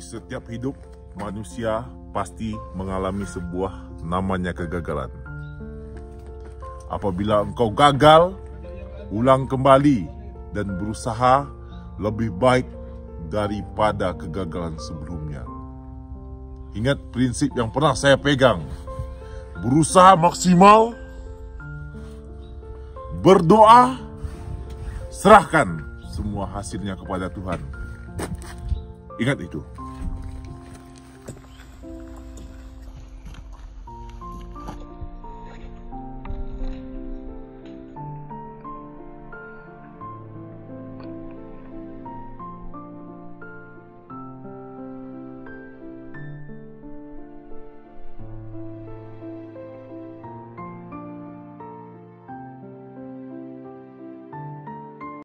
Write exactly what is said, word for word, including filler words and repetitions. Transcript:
Di setiap hidup, manusia pasti mengalami sebuah namanya kegagalan. Apabila engkau gagal, ulang kembali dan berusaha lebih baik daripada kegagalan sebelumnya. Ingat prinsip yang pernah saya pegang. Berusaha maksimal, berdoa, serahkan semua hasilnya kepada Tuhan. Ingat itu.